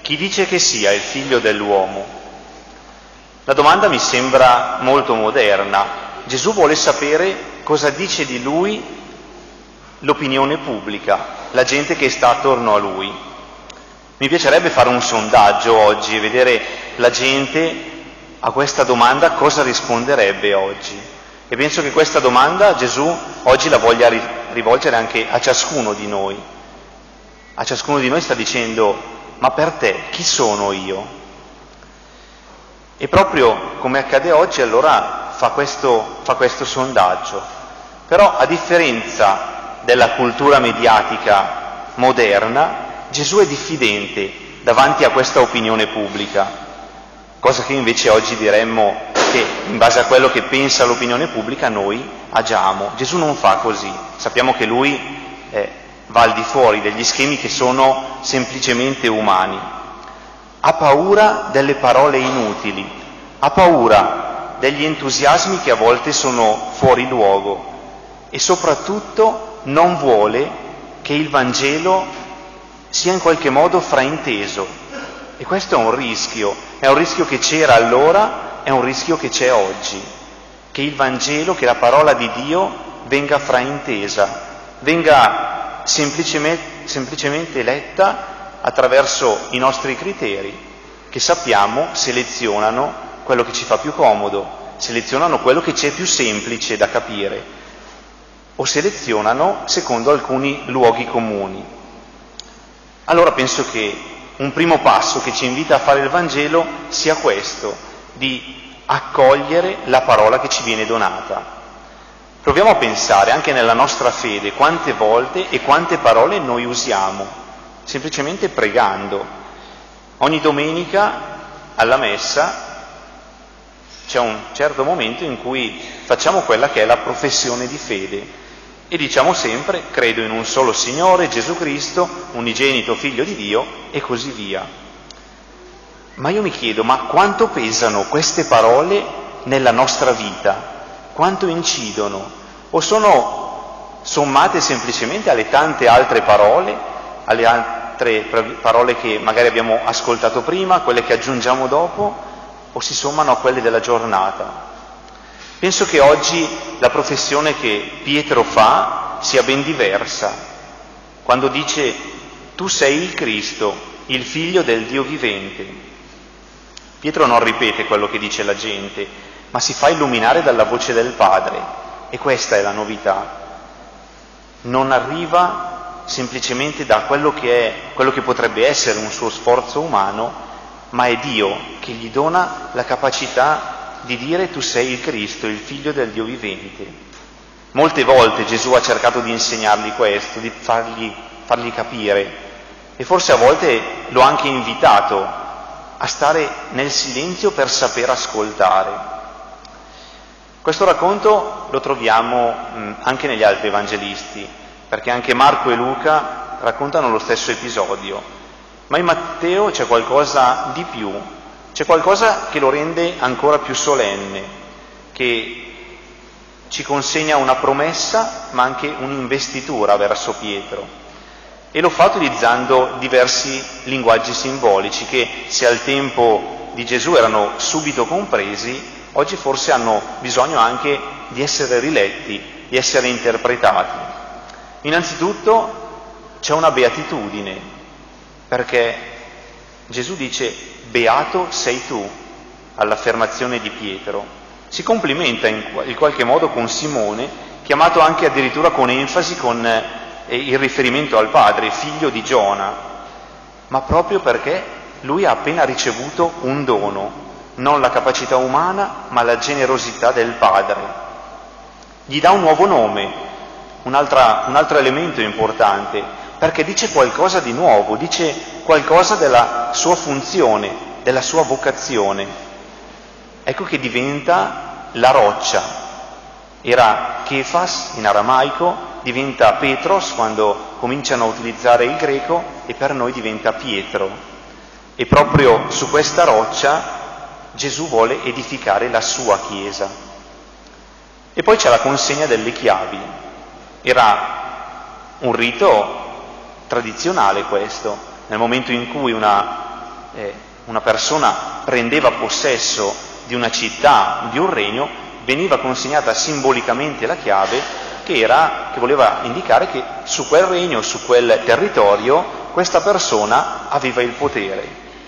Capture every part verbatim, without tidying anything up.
chi dice che sia il figlio dell'uomo? La domanda mi sembra molto moderna. Gesù vuole sapere cosa dice di lui l'opinione pubblica, la gente che sta attorno a lui. Mi piacerebbe fare un sondaggio oggi e vedere la gente a questa domanda cosa risponderebbe oggi. E penso che questa domanda Gesù oggi la voglia rivolgere anche a ciascuno di noi. A ciascuno di noi sta dicendo: ma per te chi sono io? E proprio come accade oggi, allora fa questo, fa questo sondaggio. Però a differenza della cultura mediatica moderna, Gesù è diffidente davanti a questa opinione pubblica, cosa che invece oggi diremmo che in base a quello che pensa l'opinione pubblica noi agiamo. Gesù non fa così, sappiamo che lui eh, va al di fuori degli schemi che sono semplicemente umani. Ha paura delle parole inutili, ha paura degli entusiasmi che a volte sono fuori luogo e soprattutto non vuole che il Vangelo sia in qualche modo frainteso. E questo è un rischio, è un rischio che c'era allora, è un rischio che c'è oggi, che il Vangelo, che la parola di Dio venga fraintesa, venga semplicemente, semplicemente letta attraverso i nostri criteri, che sappiamo selezionano quello che ci fa più comodo, selezionano quello che ci è più semplice da capire, o selezionano secondo alcuni luoghi comuni. Allora penso che un primo passo che ci invita a fare il Vangelo sia questo, di accogliere la parola che ci viene donata. Proviamo a pensare anche nella nostra fede quante volte e quante parole noi usiamo, semplicemente pregando. Ogni domenica alla messa c'è un certo momento in cui facciamo quella che è la professione di fede e diciamo sempre: credo in un solo Signore, Gesù Cristo, unigenito Figlio di Dio, e così via. Ma io mi chiedo, ma quanto pesano queste parole nella nostra vita? Quanto incidono? O sono sommate semplicemente alle tante altre parole, alle altre parole che magari abbiamo ascoltato prima, quelle che aggiungiamo dopo, o si sommano a quelle della giornata? Penso che oggi la professione che Pietro fa sia ben diversa. Quando dice: tu sei il Cristo, il Figlio del Dio vivente. Pietro non ripete quello che dice la gente, ma si fa illuminare dalla voce del Padre, e questa è la novità. Non arriva semplicemente da quello che è, quello che potrebbe essere un suo sforzo umano, ma è Dio che gli dona la capacità di dire: tu sei il Cristo, il Figlio del Dio vivente. Molte volte Gesù ha cercato di insegnargli questo, di fargli, fargli capire, e forse a volte l'ho anche invitato a stare nel silenzio per saper ascoltare. Questo racconto lo troviamo mh, anche negli altri evangelisti, perché anche Marco e Luca raccontano lo stesso episodio, ma in Matteo c'è qualcosa di più, c'è qualcosa che lo rende ancora più solenne, che ci consegna una promessa ma anche un'investitura verso Pietro. E lo fa utilizzando diversi linguaggi simbolici che, se al tempo di Gesù erano subito compresi, oggi forse hanno bisogno anche di essere riletti, di essere interpretati. Innanzitutto c'è una beatitudine, perché Gesù dice: beato sei tu, all'affermazione di Pietro. Si complimenta in qualche modo con Simone, chiamato anche addirittura con enfasi con il riferimento al padre, figlio di Giona, ma proprio perché lui ha appena ricevuto un dono, non la capacità umana, ma la generosità del Padre. Gli dà un nuovo nome, un'altra, un altro elemento importante, perché dice qualcosa di nuovo, dice qualcosa della sua funzione, della sua vocazione. Ecco che diventa la roccia. Era Kefas in aramaico, diventa Petros quando cominciano a utilizzare il greco, e per noi diventa Pietro. E proprio su questa roccia Gesù vuole edificare la sua Chiesa. E poi c'è la consegna delle chiavi. Era un rito tradizionale questo, nel momento in cui una eh, una persona prendeva possesso di una città, di un regno, veniva consegnata simbolicamente la chiave che, era, che voleva indicare che su quel regno, su quel territorio, questa persona aveva il potere.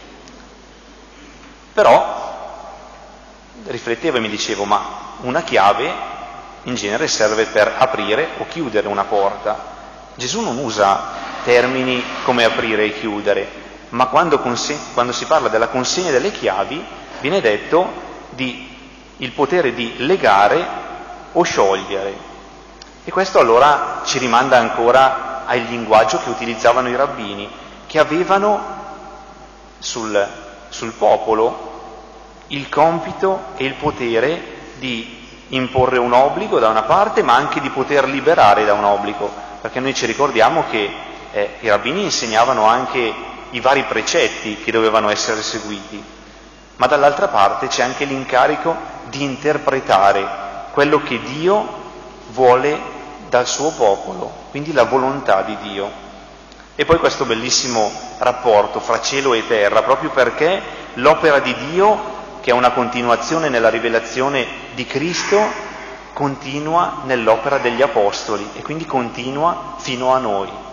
Però riflettevo e mi dicevo, ma una chiave in genere serve per aprire o chiudere una porta. Gesù non usa termini come aprire e chiudere, ma quando, conse- quando si parla della consegna delle chiavi viene detto di il potere di legare o sciogliere. E questo allora ci rimanda ancora al linguaggio che utilizzavano i rabbini, che avevano sul, sul popolo il compito e il potere di imporre un obbligo da una parte, ma anche di poter liberare da un obbligo, perché noi ci ricordiamo che eh, i rabbini insegnavano anche i vari precetti che dovevano essere seguiti, ma dall'altra parte c'è anche l'incarico di interpretare quello che Dio vuole dal suo popolo, quindi la volontà di Dio. E poi questo bellissimo rapporto fra cielo e terra, proprio perché l'opera di Dio, che è una continuazione nella rivelazione di Cristo, continua nell'opera degli Apostoli e quindi continua fino a noi.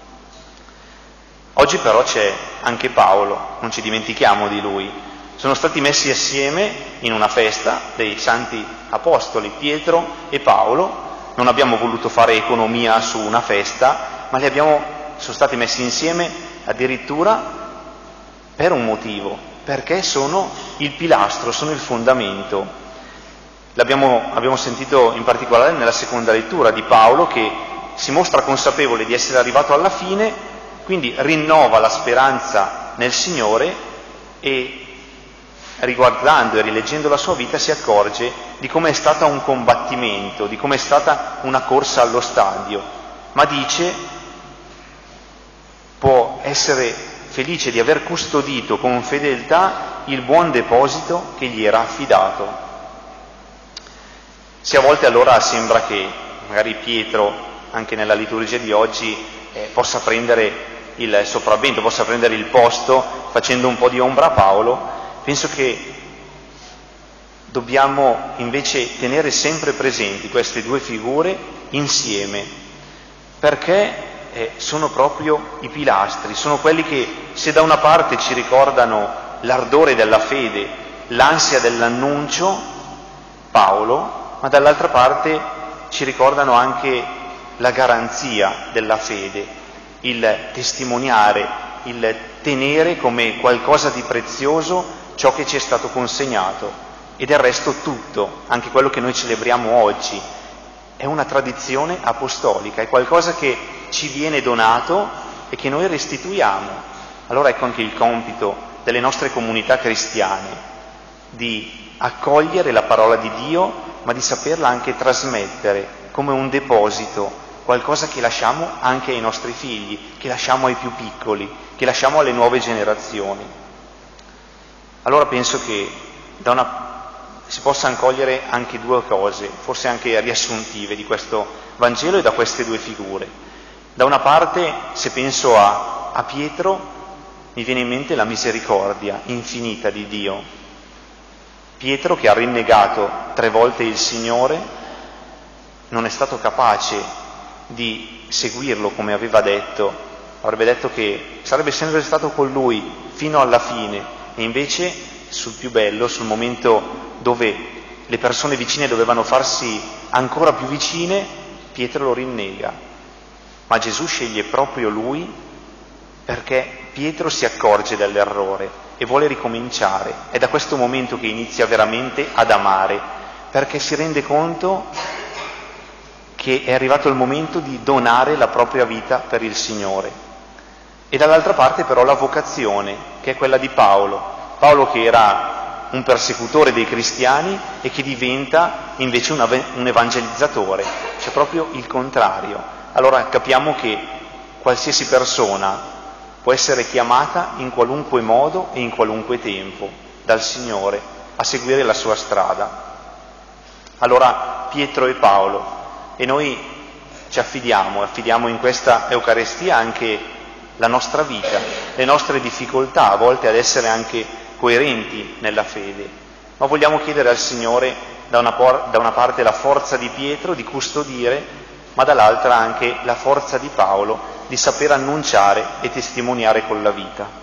Oggi però c'è anche Paolo, non ci dimentichiamo di lui. Sono stati messi assieme in una festa dei santi apostoli Pietro e Paolo. Non abbiamo voluto fare economia su una festa, ma li abbiamo, sono stati messi insieme addirittura per un motivo, perché sono il pilastro, sono il fondamento. L'abbiamo abbiamo sentito in particolare nella seconda lettura di Paolo, che si mostra consapevole di essere arrivato alla fine, quindi rinnova la speranza nel Signore e riguardando e rileggendo la sua vita si accorge di come è stata un combattimento, di come è stata una corsa allo stadio, ma dice può essere felice di aver custodito con fedeltà il buon deposito che gli era affidato. Se a volte allora sembra che magari Pietro, anche nella liturgia di oggi, eh, possa prendere il sopravvento, possa prendere il posto facendo un po' di ombra a Paolo, penso che dobbiamo invece tenere sempre presenti queste due figure insieme, perché eh, sono proprio i pilastri, sono quelli che se da una parte ci ricordano l'ardore della fede, l'ansia dell'annuncio, Paolo, ma dall'altra parte ci ricordano anche la garanzia della fede, il testimoniare, il tenere come qualcosa di prezioso ciò che ci è stato consegnato. E del resto tutto, anche quello che noi celebriamo oggi, è una tradizione apostolica, è qualcosa che ci viene donato e che noi restituiamo. Allora ecco anche il compito delle nostre comunità cristiane, di accogliere la parola di Dio, ma di saperla anche trasmettere come un deposito, qualcosa che lasciamo anche ai nostri figli, che lasciamo ai più piccoli, che lasciamo alle nuove generazioni. Allora penso che da una si possa cogliere anche due cose, forse anche riassuntive di questo Vangelo e da queste due figure. Da una parte, se penso a, a Pietro, mi viene in mente la misericordia infinita di Dio. Pietro, che ha rinnegato tre volte il Signore, non è stato capace di seguirlo come aveva detto, avrebbe detto che sarebbe sempre stato con lui fino alla fine, e invece sul più bello, sul momento dove le persone vicine dovevano farsi ancora più vicine, Pietro lo rinnega. Ma Gesù sceglie proprio lui perché Pietro si accorge dell'errore e vuole ricominciare. È da questo momento che inizia veramente ad amare, perché si rende conto che è arrivato il momento di donare la propria vita per il Signore. E dall'altra parte però la vocazione, che è quella di Paolo. Paolo che era un persecutore dei cristiani e che diventa invece un evangelizzatore, cioè proprio il contrario. Allora capiamo che qualsiasi persona può essere chiamata in qualunque modo e in qualunque tempo dal Signore a seguire la sua strada. Allora Pietro e Paolo, e noi ci affidiamo, affidiamo in questa Eucaristia anche la nostra vita, le nostre difficoltà, a volte ad essere anche coerenti nella fede, ma vogliamo chiedere al Signore da una, por- da una parte la forza di Pietro di custodire, ma dall'altra anche la forza di Paolo di saper annunciare e testimoniare con la vita.